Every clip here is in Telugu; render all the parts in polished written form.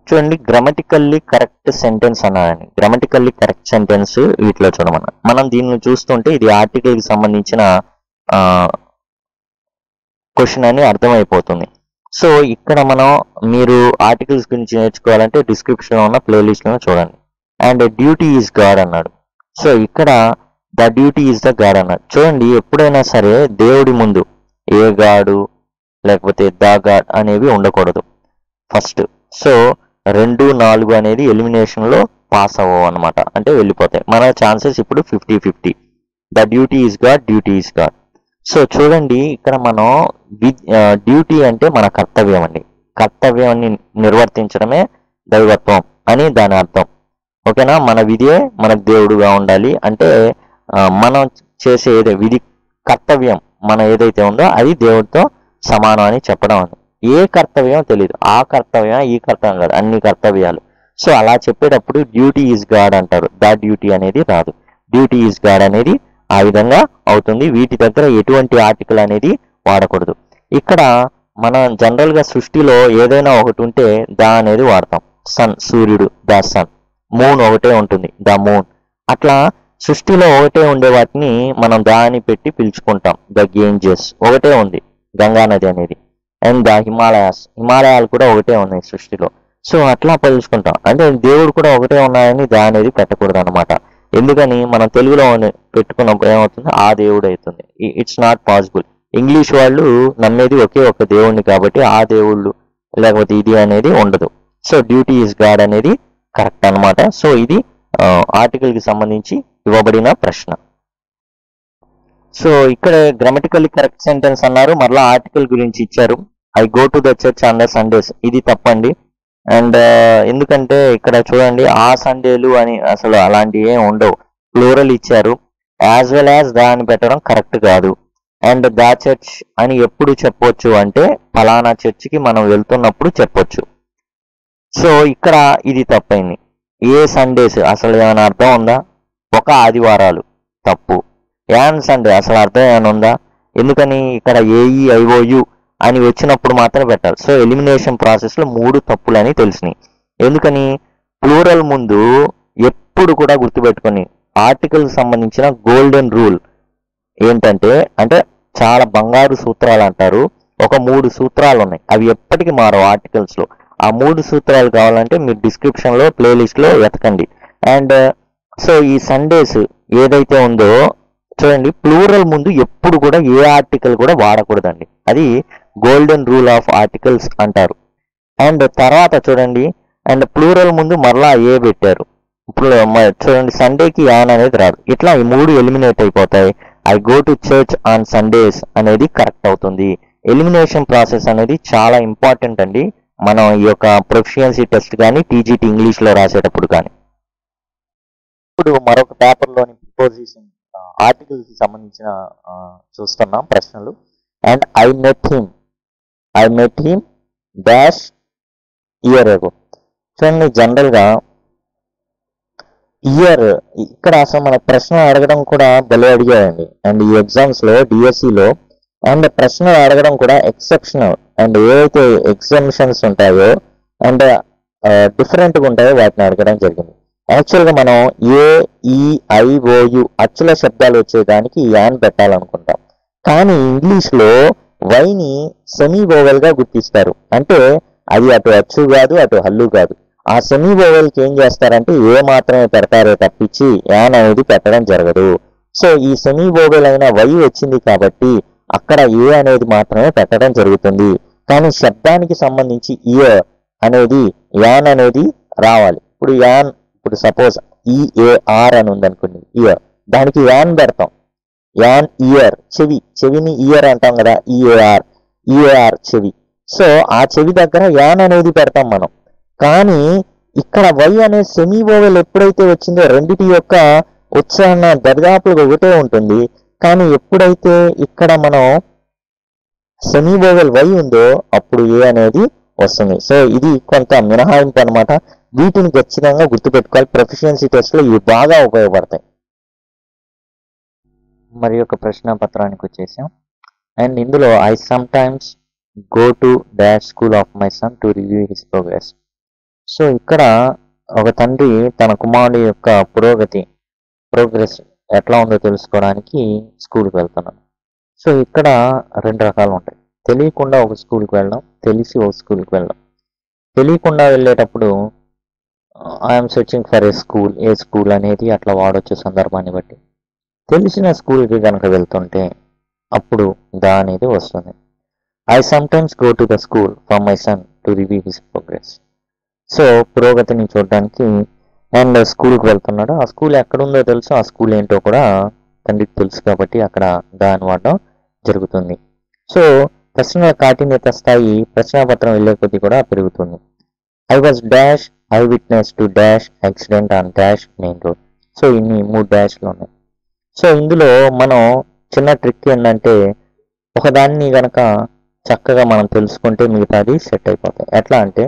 చూడండి, గ్రామటికల్లీ కరెక్ట్ సెంటెన్స్ అన్నాడండి. గ్రామటికల్లీ కరెక్ట్ సెంటెన్స్ వీటిలో చూడమన్నా. మనం దీన్ని చూస్తుంటే ఇది ఆర్టికల్ కి సంబంధించిన క్వశ్చన్ అని అర్థమైపోతుంది. సో ఇక్కడ మనం మీరు ఆర్టికల్స్ గురించి నేర్చుకోవాలంటే డిస్క్రిప్షన్ లో ఉన్న ప్లేలిస్ట్ లో చూడండి. అండ్ డ్యూటీ ఈజ్ గాడ్ అన్నాడు. సో ఇక్కడ the duty is the god అన్నాడు. చూడండి, ఎప్పుడైనా సరే దేవుడి ముందు ఏ గాడు లేకపోతే ద గాడ్ అనేవి ఉండకూడదు ఫస్ట్. సో 2, 4 అనేది ఎలిమినేషన్ లో పాస్ అవ్వవు అనమాట, అంటే వెళ్ళిపోతాయి. మన ఛాన్సెస్ ఇప్పుడు 50-50. The duty is god, duty is god. So చూడండి, ఇక్కడ మనం డ్యూటీ అంటే మన కర్తవ్యం అండి. కర్తవ్యాన్ని నిర్వర్తించడమే దైవత్వం అని దాని అర్థం. ఓకేనా? మన విధే మనకు దేవుడుగా ఉండాలి అంటే మనం చేసే విధి కర్తవ్యం మన ఏదైతే ఉందో అది దేవుడితో సమానం అని చెప్పడం అని. ఏ కర్తవ్యం తెలియదు, ఆ కర్తవ్యం ఈ కర్తవ్యం కాదు, అన్ని కర్తవ్యాలు. సో అలా చెప్పేటప్పుడు డ్యూటీ ఈజ్ గాడ్ అంటారు, ద డ్యూటీ అనేది రాదు. డ్యూటీ ఈజ్ గాడ్ అనేది ఆ విధంగా అవుతుంది. వీటి దగ్గర ఎటువంటి ఆర్టికల్ అనేది వాడకూడదు. ఇక్కడ మనం జనరల్ గా సృష్టిలో ఏదైనా ఒకటి ఉంటే ద అనేది వాడతాం. సన్, సూర్యుడు, ద సన్. మూన్ ఒకటే ఉంటుంది, ద మూన్. అట్లా సృష్టిలో ఒకటే ఉండే వాటిని మనం ద అని పెట్టి పిలుచుకుంటాం. ద గేంజెస్ ఒకటే ఉంది, గంగా నది అనేది. అండ్ ద హిమాలయాలు కూడా ఒకటే ఉన్నాయి సృష్టిలో. సో అట్లా పిలుచుకుంటాం. అంటే దేవుడు కూడా ఒకటే ఉన్నాయని ద అనేది పెట్టకూడదు అనమాట. ఎందుకని మనం తెలుగులో పెట్టుకున్నప్పుడు ఏమవుతుంది, ఆ దేవుడు అవుతుంది. It's not possible. ఇంగ్లీష్ వాళ్ళు నమ్మేది ఒకే ఒక దేవుడిని కాబట్టి ఆ దేవుళ్ళు లేకపోతే ఇది అనేది ఉండదు. సో డ్యూటీ ఈజ్ గాడ్ అనేది కరెక్ట్ అనమాట. సో ఇది ఆర్టికల్ కి సంబంధించి ఇవ్వబడిన ప్రశ్న. సో ఇక్కడ గ్రామటికల్లీ కరెక్ట్ సెంటెన్స్ అన్నారు, మరలా ఆర్టికల్ గురించి ఇచ్చారు. I go to the church on the Sundays. ఇది తప్పండి. అండ్ ఎందుకంటే ఇక్కడ చూడండి, ఆ సండేలు అని అసలు అలాంటివి ఏం ఉండవు. ప్లూరల్ ఇచ్చారు. యాజ్ వెల్ యాజ్ ద అని పెట్టడం కరెక్ట్ కాదు. అండ్ ద చర్చ్ అని ఎప్పుడు చెప్పొచ్చు అంటే ఫలానా చర్చికి మనం వెళ్తున్నప్పుడు చెప్పొచ్చు. సో ఇక్కడ ఇది తప్పైంది. ఏ సండేస్ అసలు ఏమైనా అర్థం ఉందా? ఒక ఆదివారాలు తప్పు. యాన్ సండే అసలు అర్థం ఏమైనా ఉందా? ఎందుకని ఇక్కడ AEIOU అని వచ్చినప్పుడు మాత్రం పెట్టాలి. సో ఎలిమినేషన్ ప్రాసెస్ లో 3 తప్పులని తెలిసినాయి. ఎందుకని? ప్లూరల్ ముందు ఎప్పుడు కూడా గుర్తుపెట్టుకొని ఆర్టికల్ సంబంధించిన గోల్డెన్ రూల్ ఏంటంటే, అంటే చాలా బంగారు సూత్రాలు అంటారు. ఒక 3 సూత్రాలు ఉన్నాయి, అవి ఎప్పటికీ మారవు ఆర్టికల్స్ లో. ఆ 3 సూత్రాలు కావాలంటే మీరు డిస్క్రిప్షన్ లో ప్లేలిస్ట్ లో వెతకండి. అండ్ సో ఈ సండేస్ ఏదైతే ఉందో చూడండి, ప్లూరల్ ముందు ఎప్పుడు కూడా ఏ ఆర్టికల్ కూడా వాడకూడదండి. అది గోల్డెన్ రూల్ ఆఫ్ ఆర్టికల్స్ అంటారు. అండ్ తర్వాత చూడండి, అండ్ ప్లూరల్ ముందు మరలా ఏ పెట్టారు. ఇప్పుడు చూడండి, సండేకి యాన్ అనేది రాదు. ఇట్లా ఈ 3 ఎలిమినేట్ అయిపోతాయి. I go to church on Sundays అనేది కరెక్ట్ అవుతుంది. ఎలిమినేషన్ ప్రాసెస్ అనేది చాలా ఇంపార్టెంట్ అండి, మనం ఈ యొక్క ప్రొఫిషియన్సీ టెస్ట్ కానీ TGT ఇంగ్లీష్ లో రాసేటప్పుడు కానీ. ఇప్పుడు మరొక పేపర్లోని ప్రిపోజిషన్ ఆర్టికల్స్ కి సంబంధించిన చూస్తున్నాం ప్రశ్నలు. And I met him dash year ago. చూడండి, జనరల్ గా ఇయర్ ఇక్కడ అసలు మన ప్రశ్న అడగడం కూడా భలే అడిగాడండి. అండ్ ఈ ఎగ్జామ్స్ లో DSEలో అండ్ ప్రశ్నలు అడగడం కూడా ఎక్సెప్షనల్. అండ్ ఏవైతే ఎగ్జామిషన్స్ ఉంటాయో అండ్ డిఫరెంట్ గా ఉంటాయో వాటిని అడగడం జరిగింది. యాక్చువల్ గా మనం AEIOU అచ్చుల శబ్దాలు వచ్చేదానికి యాన్ పెట్టాలనుకుంటాం. కానీ ఇంగ్లీష్ లో వైని సెమీ వోవెల్ గా గుర్తిస్తారు. అంటే అది అటు అచ్చు కాదు, అటు హల్లు కాదు. ఆ సెమీ వోవెల్ కి ఏం చేస్తారంటే ఏ మాత్రమే పెడతారో తప్పించి యాన్ అనేది పెట్టడం జరగదు. సో ఈ సెమీ వోవెల్ అయిన వై వచ్చింది కాబట్టి అక్కడ ఏ అనేది మాత్రమే పెట్టడం జరుగుతుంది. కానీ శబ్దానికి సంబంధించి ఇయర్ అనేది యాన్ అనేది రావాలి. ఇప్పుడు సపోజ్ EAR అని ఉందనుకోండి, ఇయర్, దానికి యాన్ పెడతాం. యాన్ ఇయర్, చెవిని ఇయర్ అంటాం కదా, EAR చెవి. సో ఆ చెవి దగ్గర యాన్ అనేది పెడతాం మనం. కానీ ఇక్కడ వై అనే సెమీ వోవెల్ ఎప్పుడైతే వచ్చిందో రెండిటి యొక్క ఉచ్చారణ దరిదాపులుగా ఒకటే ఉంటుంది. కానీ ఎప్పుడైతే ఇక్కడ మనం సెమీ వోవెల్ వై ఉందో అప్పుడు ఏ అనేది వస్తుంది. సో ఇది కొంత మినహాయింపు అనమాట. వీటిని ఖచ్చితంగా గుర్తుపెట్టుకోవాలి. ప్రొఫిషియన్సీ టెస్ట్ లో ఇవి బాగా ఉపయోగపడతాయి. మరి యొక్క ప్రశ్న పత్రానికి వచ్చేసాం. అండ్ ఇందులో I sometimes go to dash school of my son to review his progress. So ఇక్కడ ఒక తండ్రి తన కుమారుడి యొక్క ప్రోగ్రెస్ ఎట్లా ఉందో తెలుసుకోవడానికి స్కూల్కి వెళ్తున్నాడు. సో ఇక్కడ రెండు రకాలు ఉంటాయి. తెలియకుండా ఒక స్కూల్కి వెళ్ళడం, తెలిసి ఒక స్కూల్కి వెళ్ళడం. తెలియకుండా వెళ్ళేటప్పుడు I'm searching for a school అనేది అట్లా వాడొచ్చు సందర్భాన్ని బట్టి. తెలిసిన స్కూల్కి కనుక వెళ్తుంటే అప్పుడు దా అనేది వస్తుంది. I sometimes go to the school for my son to review his progress. So పురోగతిని చూడడానికి అండ్ స్కూల్కి వెళ్తున్నాడు. ఆ స్కూల్ ఎక్కడుందో తెలుసు, ఆ స్కూల్ ఏంటో కూడా తండ్రికి తెలుసు కాబట్టి అక్కడ దాన్ని వాడడం జరుగుతుంది. సో ప్రశ్నల కాఠిన్యత స్థాయి ప్రశ్నాపత్రం వెళ్ళే కొద్దీ కూడా పెరుగుతుంది. I was dash I witness to dash accident on dash main road. So ఇన్ని 3 డాష్లు ఉన్నాయి. సో ఇందులో మనం చిన్న ట్రిక్ ఏంటంటే ఒకదాన్ని గనక చక్కగా మనం తెలుసుకుంటే మిగతాది సెట్ అయిపోతాయి. ఎట్లా అంటే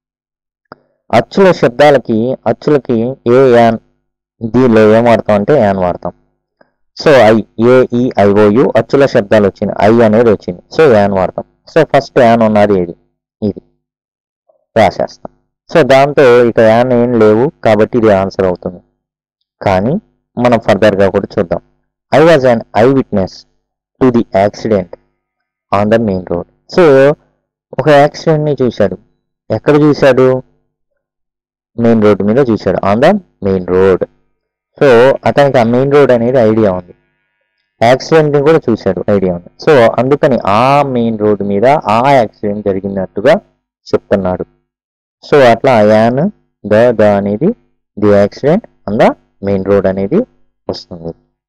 అచ్చులకి ఏ యాన్, దీనిలో ఏం వాడతాం అంటే యాన్ వాడతాం. సో AEIOU అచ్చుల శబ్దాలు వచ్చినాయి, ఐ అనేది వచ్చింది, సో యాన్ వాడతాం. సో ఫస్ట్ యాన్ ఉన్నది ఇది రాసేస్తాం. సో దాంతో ఇక యాన్ ఏం లేవు కాబట్టి ఇది ఆన్సర్ అవుతుంది. కానీ మనం ఫర్దర్గా కూడా చూద్దాం. I was an I witness to the accident on the main road. So ఒక యాక్సిడెంట్ని చూశాడు. ఎక్కడ చూశాడు? మెయిన్ రోడ్ మీద చూశాడు, on the main road. So అతనికి ఆ మెయిన్ రోడ్ అనేది ఐడియా ఉంది, యాక్సిడెంట్ని కూడా చూశాడు, ఐడియా ఉంది. సో అందుకని ఆ మెయిన్ రోడ్ మీద ఆ యాక్సిడెంట్ జరిగినట్టుగా చెప్తున్నాడు. సో అట్లా యాన్ ద అనేది the accident on the main road అనేది వస్తుంది.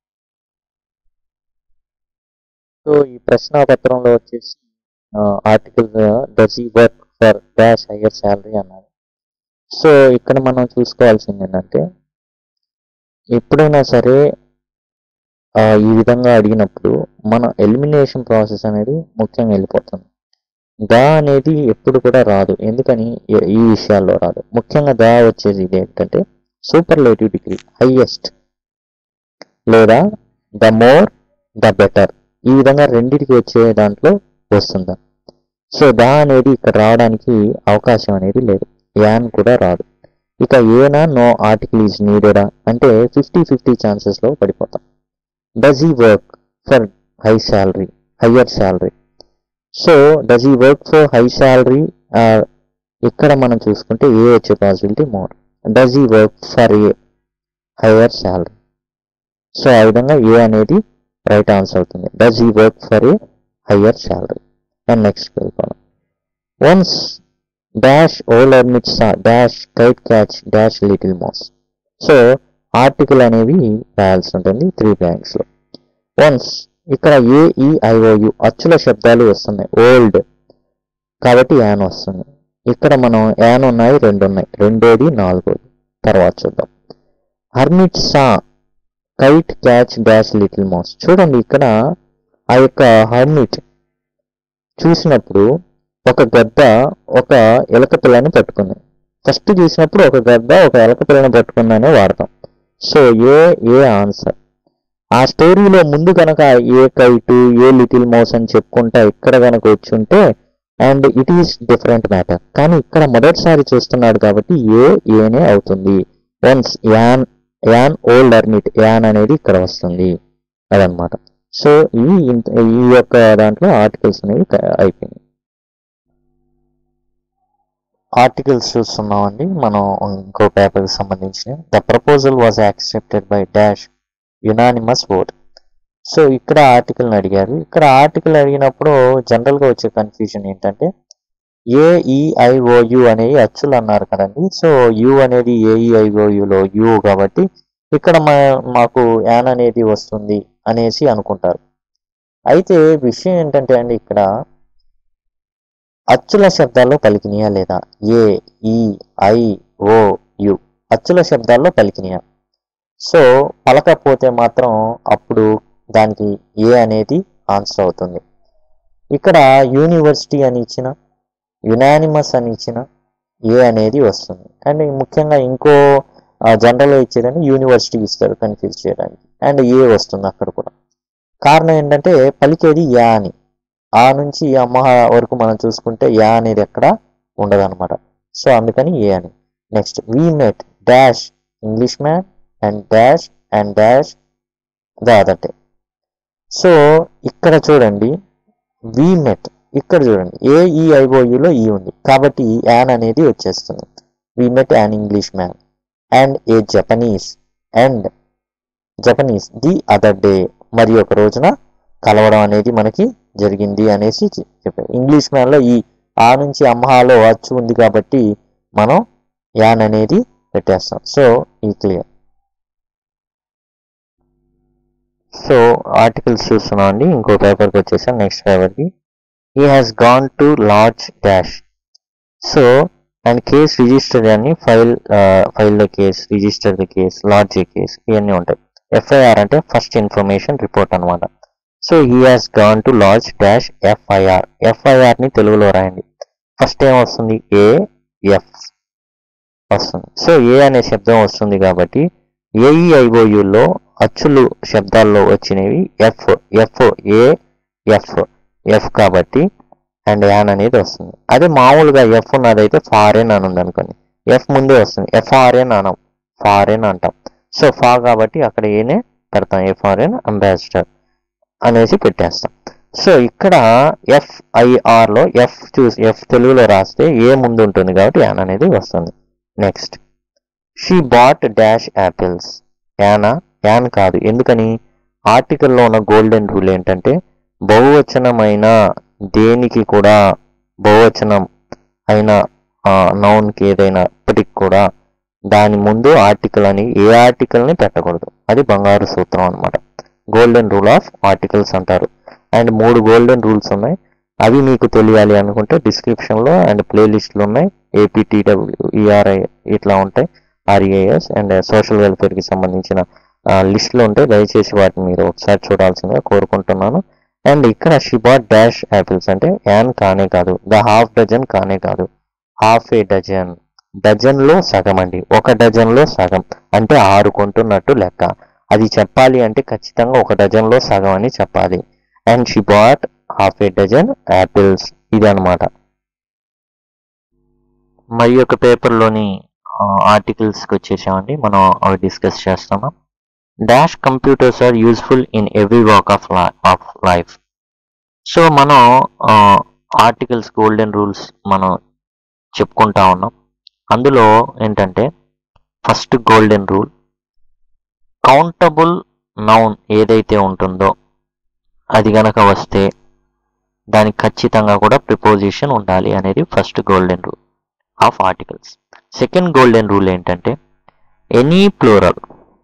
సో ఈ ప్రశ్నాపత్రంలో వచ్చేసి article does he work for dash higher salary అన్నారు. సో ఇక్కడ మనం చూసుకోవాల్సింది ఏంటంటే ఎప్పుడైనా సరే ఈ విధంగా అడిగినప్పుడు మన ఎలిమినేషన్ ప్రాసెస్ అనేది ముఖ్యంగా వెళ్ళిపోతుంది. దా అనేది ఎప్పుడు కూడా రాదు. ఎందుకని ఈ విషయాల్లో రాదు? ముఖ్యంగా దా వచ్చేది ఇది ఏంటంటే సూపర్లేటివ్ డిగ్రీ, హైయెస్ట్ లేదా ద మోర్ ద బెటర్, ఈ విధంగా రెండింటికి వచ్చే దాంట్లో వస్తుందా. సో దా అనేది ఇక్కడ రావడానికి అవకాశం అనేది లేదు. యాన్ కూడా రాదు. ఇక ఏనా నో ఆర్టికల్ ఈజ్ నీడెడా అంటే 50-50 ఛాన్సెస్లో పడిపోతాం. Does he work for higher salary. So does he work for high salary, ఇక్కడ మనం చూసుకుంటే ఏ వచ్చే possibility more. Does he work for a higher salary. So ఆ విధంగా ఏ అనేది రైట్ ఆన్సర్ అవుతుంది. Does he work for a higher salary. And next వెళ్ళిపోదాం. Once dash old hermit dash kite catch dash little mouse. So article అనేవి రాయాల్సి ఉంటుంది 3 బ్లాంక్స్లో. వన్స్ ఇక్కడ AEIOU అచ్చుల శబ్దాలు వస్తున్నాయి, ఓల్డ్ కాబట్టి యాన్ వస్తుంది. ఇక్కడ మనం యాన్ ఉన్నాయి, 2 ఉన్నాయి, రెండోది నాలుగోది తర్వాత చూద్దాం. Hermit saw kite catch dash little mouse. చూడండి ఇక్కడ ఆ యొక్క హర్మిట్ చూసినప్పుడు ఒక గద్ద ఒక ఎలక పిల్లని పట్టుకుంది. ఫస్ట్ చూసినప్పుడు ఒక గద్ద ఒక ఎలక పిల్లని పట్టుకుందనే వాడతాం. So a answer. ఆ స్టోరీలో ముందు కనుక a kite a little mouse అని చెప్పుకుంటా ఇక్కడ కనుక వచ్చి ఉంటే and it is different matter. కానీ ఇక్కడ మొదటిసారి చూస్తున్నాడు కాబట్టి ఏనే అవుతుంది. Once an old hermit, an అనేది ఇక్కడ వస్తుంది అదనమాట. సో ఈ యొక్క దాంట్లో ఆర్టికల్స్ అనేవి అయిపోయినాయి. ఆర్టికల్స్ చూస్తున్నామండి మనం ఇంకో పేపర్కి సంబంధించి. The proposal was accepted by dash unanimous vote. So ఇక్కడ ఆర్టికల్ని అడిగారు. ఇక్కడ ఆర్టికల్ అడిగినప్పుడు జనరల్గా వచ్చే కన్ఫ్యూజన్ ఏంటంటే AEIOU అనేవి అచ్చులు అన్నారు కదండి. సో యు అనేది AEIOUలో యు కాబట్టి ఇక్కడ మాకు యాన్ అనేది వస్తుంది అనేసి అనుకుంటారు. అయితే విషయం ఏంటంటే అండి ఇక్కడ అచ్చుల శబ్దాల్లో పలికినాయా లేదా? AEIOU అచ్చుల శబ్దాల్లో పలికినాయా? సో పలకపోతే మాత్రం అప్పుడు దానికి ఏ అనేది ఆన్సర్ అవుతుంది. ఇక్కడ యూనివర్సిటీ అని ఇచ్చిన, యునానిమస్ అని ఇచ్చిన ఏ అనేది వస్తుంది. అండ్ ముఖ్యంగా ఇంకో జనరల్గా ఇచ్చేదని యూనివర్సిటీ ఇస్తారు కన్ఫ్యూజ్ చేయడానికి, అండ్ ఏ వస్తుంది అక్కడ కూడా. కారణం ఏంటంటే పలికేది యా అని, ఆ నుంచి అమ్మ వరకు మనం చూసుకుంటే యా అనేది ఎక్కడ ఉండదన్నమాట. సో అందుకని ఏ అని. Next we met dash English man and dash the other day. So ఇక్కడ చూడండి వీ మెట్, ఇక్కడ చూడండి AEIOUలో ఈ ఉంది కాబట్టి యాన్ అనేది వచ్చేస్తుంది. We met an English man and a Japanese the other day, మరి ఒక రోజున కలవడం అనేది మనకి జరిగింది అనేసి చెప్పారు. ఇంగ్లీష్ మ్యాన్లో ఈ ఆ నుంచి అమ్హాలో అచ్చు ఉంది కాబట్టి మనం యాన్ అనేది పెట్టేస్తాం. సో ఈ క్లియర్. సో ఆర్టికల్స్ చూస్తున్నాం అండి. ఇంకో పేపర్కి వచ్చేసాం. నెక్స్ట్ పేపర్కి he has gone to lodge dash. So and case register అని file the case, register the case, lodge case ఇవన్నీ ఉంటాయి. FIR అంటే ఫస్ట్ ఇన్ఫర్మేషన్ రిపోర్ట్ అనమాట. So he has gone to lodge dash FIRని తెలుగులో రాయండి. ఫస్ట్ ఏం వస్తుంది? AF వస్తుంది. సో ఏ అనే శబ్దం వస్తుంది కాబట్టి AEIOUలో అచ్చులు శబ్దాల్లో వచ్చినవి ఎఫ్ కాబట్టి అండ్ యాన్ అనేది వస్తుంది. అదే మామూలుగా ఎఫ్ ఉన్నదైతే ఫారెన్ అని ఉంది అనుకోండి, ఎఫ్ ముందే వస్తుంది. FRN అనం, ఫారెన్ అంటాం. సో ఫా కాబట్టి అక్కడ ఏనే పెడతాం, FRN అంబాసిడర్ అనేసి పెట్టేస్తాం. సో ఇక్కడ FIRలో ఎఫ్ తెలుగులో రాస్తే ఏ ముందు ఉంటుంది కాబట్టి యాన్ అనేది వస్తుంది. Next she bought dash apples. An కాదు. ఎందుకని? ఆర్టికల్లో ఉన్న గోల్డెన్ రూల్ ఏంటంటే బహువచనమైన దేనికి కూడా, బహువచనం అయిన నౌన్కి ఏదైనా ఇప్పటికి కూడా దాని ముందు ఆర్టికల్ అని ఏ ఆర్టికల్ని పెట్టకూడదు. అది బంగారు సూత్రం అనమాట. గోల్డెన్ రూల్ ఆఫ్ ఆర్టికల్స్ అంటారు. అండ్ 3 గోల్డెన్ రూల్స్ ఉన్నాయి. అవి మీకు తెలియాలి అనుకుంటే డిస్క్రిప్షన్లో అండ్ ప్లేలిస్ట్లో ఉన్నాయి. APTWERI ఇట్లా ఉంటాయి. REAS అండ్ సోషల్ వెల్ఫేర్కి సంబంధించిన లిస్టులు ఉంటాయి. దయచేసి వాటిని మీరు ఒకసారి చూడాల్సిందిగా కోరుకుంటున్నాను. అండ్ ఇక్కడ షీ బాట్ డాష్ యాపిల్స్ అంటే యాన్ కానే కాదు, ద హాఫ్ డజన్ కానే కాదు, హాఫ్ ఏ డజన్. డజన్లో సగం అండి, ఒక డజన్లో సగం అంటే 6 కొంటున్నట్టు లెక్క. అది చెప్పాలి అంటే ఖచ్చితంగా ఒక డజన్లో సగం అని చెప్పాలి. And she bought half a dozen apples, ఇది అనమాట. మరి ఒక పేపర్లోని ఆర్టికల్స్కి వచ్చేసామండి. మనం అవి డిస్కస్ చేస్తున్నాం. Dash computers are useful in every walk of life. So మనం ఆర్టికల్స్ గోల్డెన్ రూల్స్ మనం చెప్పుకుంటా ఉన్నాం. అందులో ఏంటంటే first golden rule, countable noun ఏదైతే ఉంటుందో అది గనక వస్తే దానికి ఖచ్చితంగా కూడా ప్రిపోజిషన్ ఉండాలి అనేది first golden rule of articles. Second golden rule ఏంటంటే ఎనీ ప్లూరల్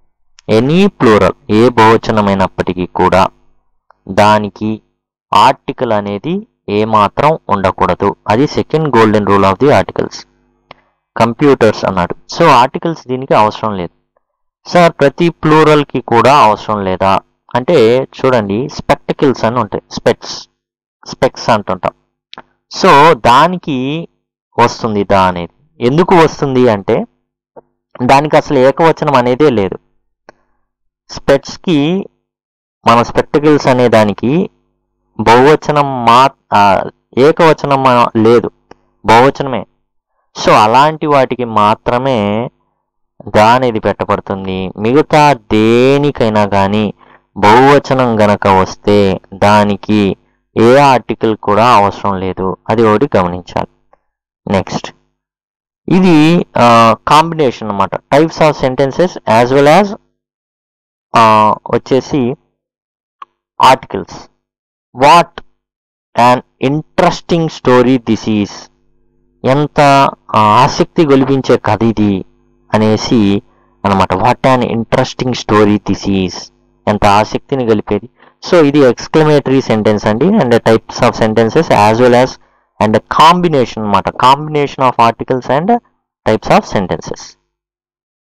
ఏ బహువచనమైనప్పటికీ కూడా దానికి ఆర్టికల్ అనేది ఏమాత్రం ఉండకూడదు. అది second golden rule of the articles. Computers అన్నాడు. సో ఆర్టికల్స్ దీనికి అవసరం లేదు. సార్ ప్రతి ప్లూరల్కి కూడా అవసరం లేదా అంటే చూడండి, స్పెక్టికల్స్ అని ఉంటాయి, స్పెక్స్ అంటుంటాం. సో దానికి వస్తుంది దా అనేది. ఎందుకు వస్తుంది అంటే దానికి అసలు ఏకవచనం అనేదే లేదు. స్పెక్స్కి మన స్పెక్టికల్స్ అనే దానికి బహువచనం ఏకవచనం లేదు, బహువచనమే. సో అలాంటి వాటికి మాత్రమే దా అనేది పెట్టబడుతుంది. మిగతా దేనికైనా కానీ బహువచనం గనక వస్తే దానికి ఏ ఆర్టికల్ కూడా అవసరం లేదు. అది ఒకటి గమనించాలి. నెక్స్ట్ ఇది కాంబినేషన్ అన్నమాట. Types of sentences as well as వచ్చేసి articles. What and interesting story this is. ఎంత ఆసక్తి గొలిపించే కథ ఇది అనేసి అనమాట. What and interesting story this is, ఎంత ఆసక్తిని గలిపేది. సో ఇది ఎక్స్క్లమేటరీ సెంటెన్స్ అండి. And types of sentences as well as and combination అనమాట. Combination of articles and types of sentences.